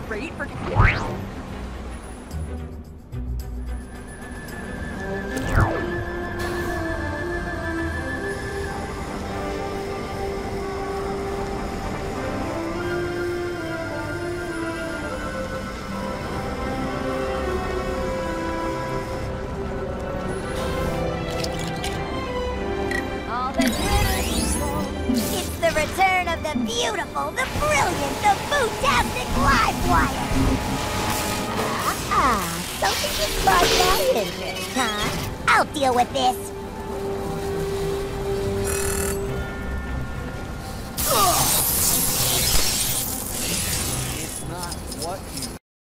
great for... It's the return of the beautiful, the brilliant, the fantastic live wire! Something to spark my interest, huh? I'll deal with this! It's not what you...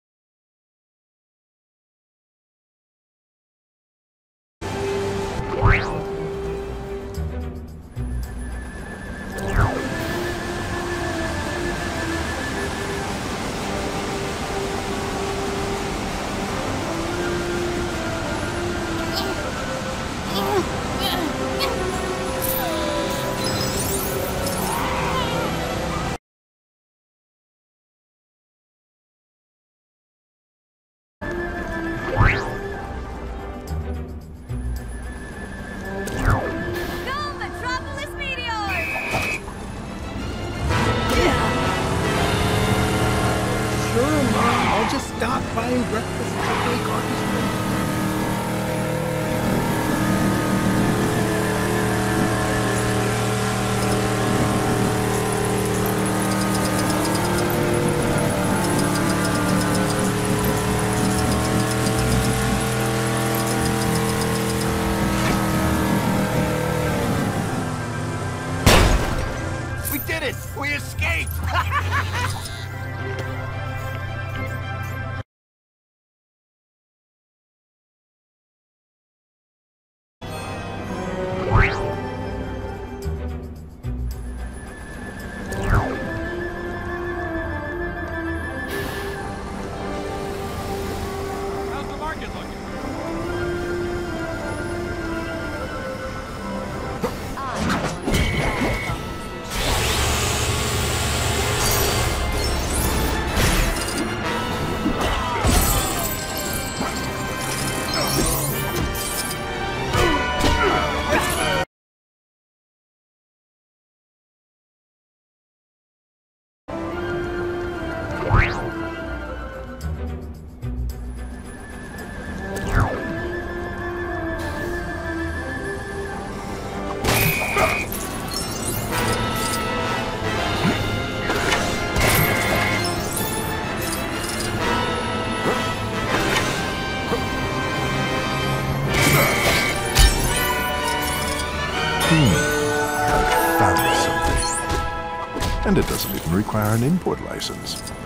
Go, Metropolis Meteors! Sure, Mom. I'll just stop buying breakfast at the coffee store. We did it! We escaped! How's the market looking? Found something. And it doesn't even require an import license.